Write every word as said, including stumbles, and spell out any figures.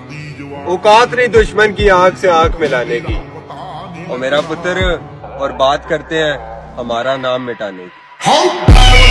औकात नहीं दुश्मन की आंख से आंख मिलाने की, और मेरा पुत्र और बात करते हैं हमारा नाम मिटाने की।